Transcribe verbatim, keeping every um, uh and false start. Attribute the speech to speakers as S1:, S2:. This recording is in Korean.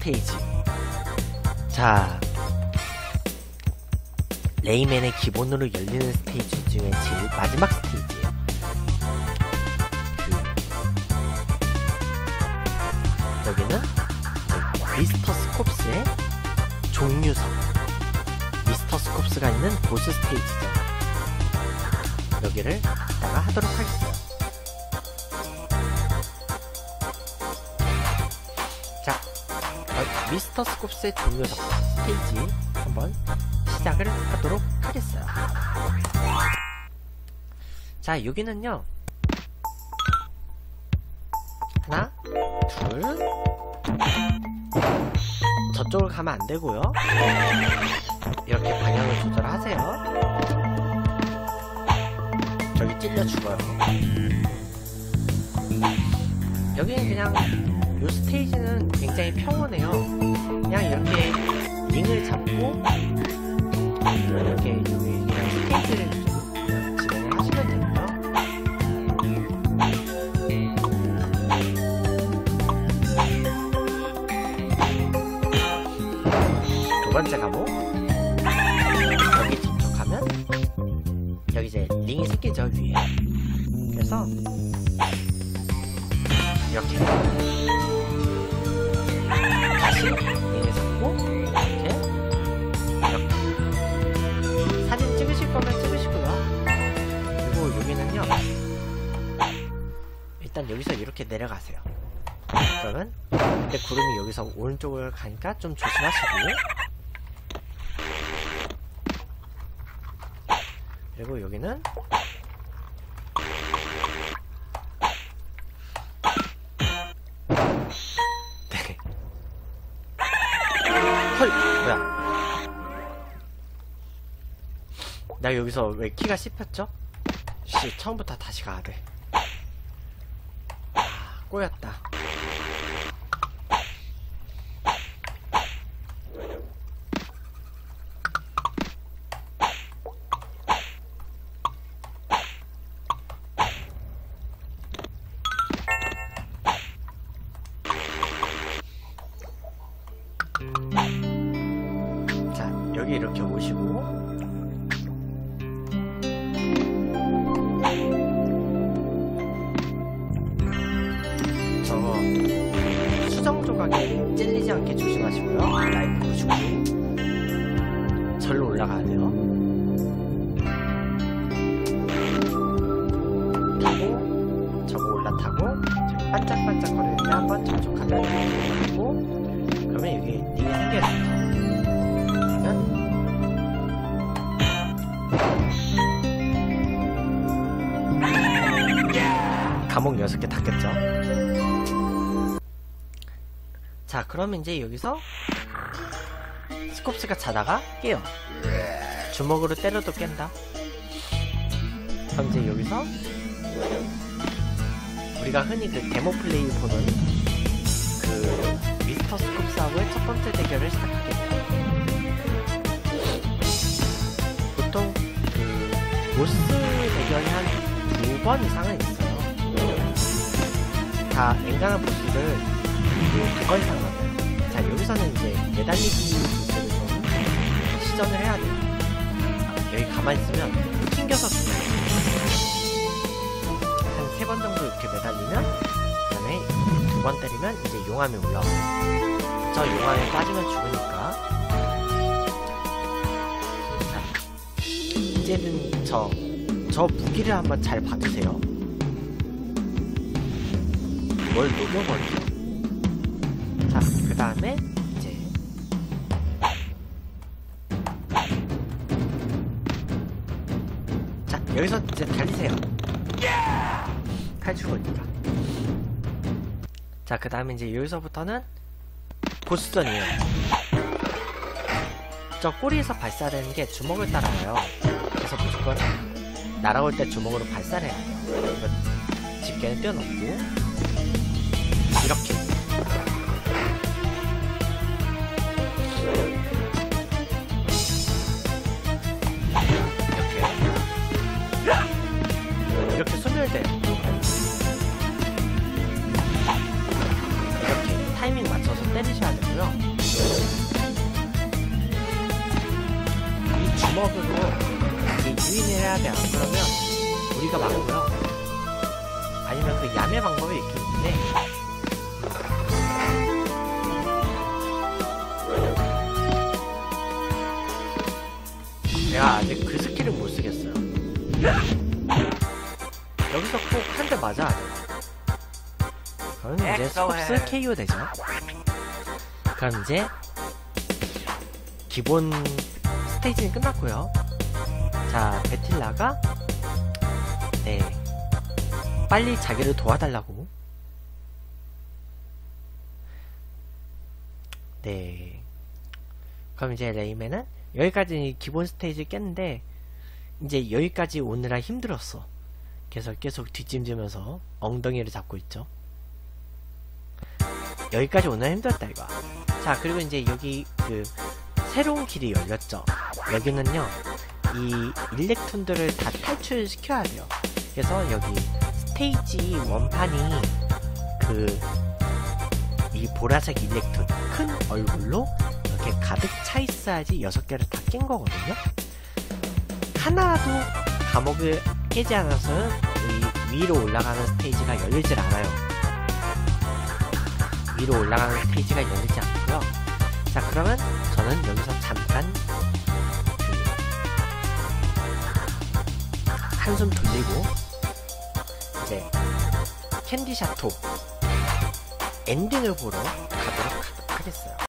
S1: 스테이지. 자, 레이맨의 기본으로 열리는 스테이지 중에 제일 마지막 스테이지예요. 그 여기는 미스터 스콥스의 종류석, 미스터 스콥스가 있는 보스 스테이지죠. 여기를 이따가 하도록 하겠습니다. 자, 미스터 스콥스의 종류석 스테이지 한번 시작을 하도록 하겠어요. 자, 여기는요, 하나, 둘, 저쪽을 가면 안 되고요. 이렇게 방향을 조절하세요. 저기 찔려 죽어요. 여기는 그냥 이 스테이지는 굉장히 평온해요. 그냥 이렇게 링을 잡고 이렇게 여기 그냥 스테이지를 좀 진행을 하시면 되고요. 두 번째 과목, 여기 접촉하면 여기 이제 링이 생기죠, 위에. 그래서 이렇게 다시 링을 잡고 이렇게 이렇게 사진 찍으실 거면 찍으시고요. 그리고 여기는요, 일단 여기서 이렇게 내려가세요. 그러면 근데 구름이 여기서 오른쪽을 가니까 좀 조심하시고, 그리고 여기는 네. 헐, 뭐야? 나 여기서 왜 키가 씹혔죠? 씨, 처음부터 다시 가야 돼. 아, 꼬였다. 자, 여기 이렇게 오시고, 저거 수정 조각에 찔리지 않게 조심하시고요. 라이프 구십구. 절로 올라가야 돼요. 타고 저거 올라타고 저기 반짝반짝 거리는데 한번 접촉하면 되고, 그러면 여기 링이 생겨요. 그러면 감옥 여섯 개 닫겠죠. 자, 그러면 이제 여기서 스콥스가 자다가 깨요. 주먹으로 때려도 깬다. 그럼 이제 여기서 우리가 흔히 그 데모 플레이 보는 그 미스터 스콥스하고의 첫 번째 대결을 시작하게 돼요. 보통 그 보스 대결이 한 두 번 이상은 있어요. 다 앵간한 보스를 두 번 이상 만나요. 자, 여기서는 이제 매달리기 보스를 좀 시전을 해야 돼요. 여기 가만히 있으면 튕겨서 죽어요. 한 세 번 정도 이렇게 매달리면, 그 다음에 두 번 때리면 이제 용암이 올라와요. 저 용암에 빠지면 죽으니까. 자, 이제는 저, 저 무기를 한번 잘 봐주세요. 뭘 녹여버리죠. 자, 그 다음에 이제 자, 여기서 이제 달리세요. 칼출거니까. 자, 그 다음에 이제 여기서부터는 보스전이에요. 저 꼬리에서 발사되는 게 주먹을 따라가요. 그래서 무조건 날아올 때 주먹으로 발사를 해야 돼요. 이거 집게는 떼어놓고 이렇게 이렇게 이렇게 소멸돼요. 이렇게 타이밍 맞춰서 때리셔야 되고요. 되고요. 이 주먹으로 이게 유인을 해야 돼요. 그러면 우리가 막고요. 아니면 그 야매 방법이 이렇게 있는데 내가 아직 그 스킬을 못 쓰겠어요. 여기서 꼭 한 대 맞아야 돼. 그럼 이제 스톱스 케이오 되죠. 그럼 이제 기본 스테이지는 끝났고요. 자, 베틸라가 네 빨리 자기를 도와달라고. 네 그럼 이제 레이맨은 여기까지 기본 스테이지를 깼는데 이제 여기까지 오느라 힘들었어. 그래서 계속 뒷짐지면서 엉덩이를 잡고 있죠. 여기까지 오느라 힘들었다 이거야. 자, 그리고 이제 여기 그 새로운 길이 열렸죠. 여기는요 이 일렉톤들을 다 탈출시켜야 돼요. 그래서 여기 스테이지 원판이 그 이 보라색 일렉톤 큰 얼굴로 이렇게 가득 차 있어야지 여섯 개를 다 깬 거거든요. 하나도 감옥을 깨지 않아서는 이 위로 올라가는 스테이지가 열리질 않아요. 위로 올라가는 스테이지가 열리지 않고요. 자, 그러면 저는 여기서 잠깐 그 한숨 돌리고 이제 캔디 샤토 엔딩을 보러 가도록 하겠어요.